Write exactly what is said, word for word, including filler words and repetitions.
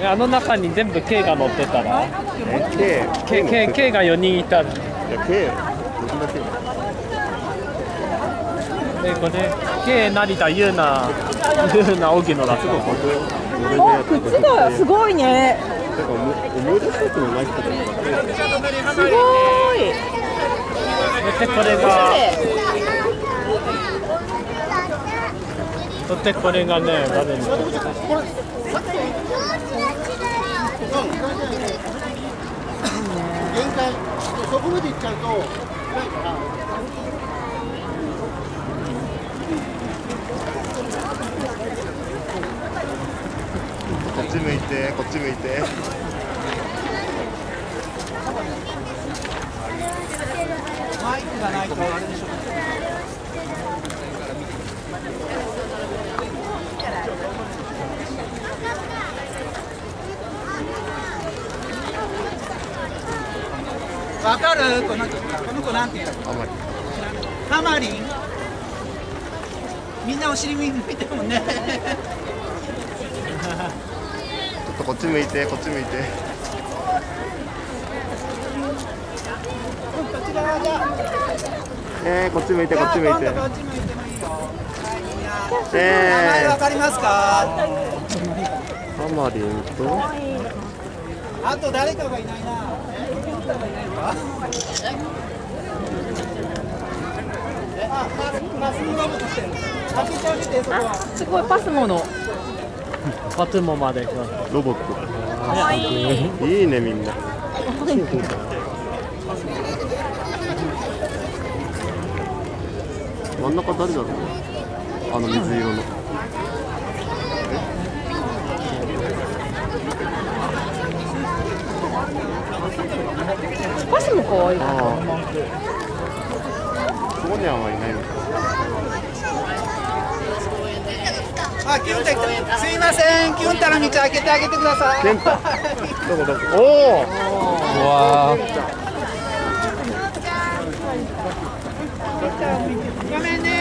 あの中に全部 K が乗ってたら K K, K, K がよにんいたら、 いや K どんだけえこれ K 成田優奈優奈荻野だったの。 お、靴だ、すごいね。 だから思い出したくもない人だからすごい。 でこれがそしてこれがね誰にとって限界そこまで行っちゃうとないから。 こっち向いてこっち向いてマイクがないとあれでしょ。わかる？この子、この子なんていうの？ あまりハマリン。みんなお尻見てるもんね。 ちょっとこっち向いてこっち向いてこっち側じゃ。 えー、こっち向いてこっち向いて今度こっち向いてもいいよ。はい、みんな。 えー、 名前わかりますか？ ハマリンとあと誰かがいないな。あ、パスモロボとしてる。開けてあげて、そこは。 すごい、パスモの。 パトゥモまでロボットかわいい。 いいねみんな真ん中誰だろうあの水色のパスも可愛い。 ソーニャンはいないのかあ、キュンタ来た。すいません、キュンタの道開けてあげてください。 ケンタどこどこおおわごめんね。